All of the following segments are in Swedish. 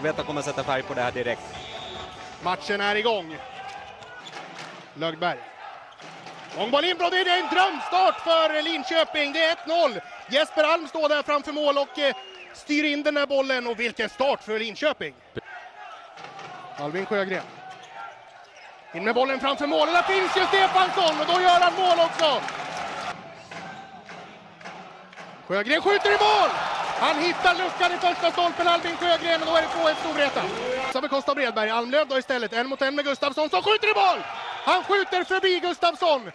Vet att kommer sätta färg på det här direkt. Matchen är igång. Lögberg. Långboll inbrott, det är en drömstart för Linköping. Det är 1-0. Jesper Alm står där framför mål och styr in den här bollen. Och vilken start för Linköping. Albin Sjögren. In med bollen framför mål. Och där finns ju Stefansson och då gör han mål också. Sjögren skjuter i mål. Han hittar luckan i första stolpen, Albin Sjögren, och då är det 2-1 Storvreta. Så bekostar Bredberg. Almlöv då istället. 1-mot-1 med Gustafsson som skjuter i mål. Han skjuter förbi Gustafsson.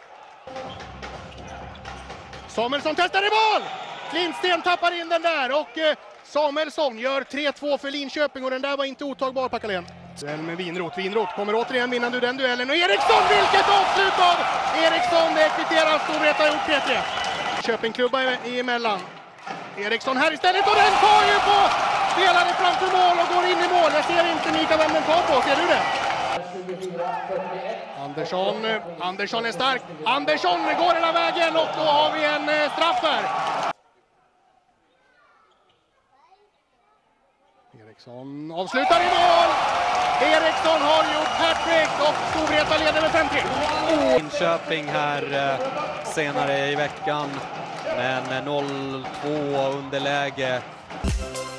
Samuelsson testar i mål. Lindsten tappar in den där och Samuelsson gör 3-2 för Linköping och den där var inte otagbar, Packalén. Duell med Winroth. Winroth kommer återigen vinna den duellen och Eriksson, vilket avslut av Eriksson. Det kvitterar Storvreta, gjort 3-3. Köpingklubba emellan. Eriksson här istället och den tar ju på spelare framför mål och går in i mål. Jag ser inte Mika vem den tar på, ser du det? Andersson är stark. Andersson går hela vägen och då har vi en straff här. Eriksson avslutar i mål. Eriksson har gjort hattrick och Storvreta leder med 5-3. Linköping här senare i veckan, men 0-2 underläge.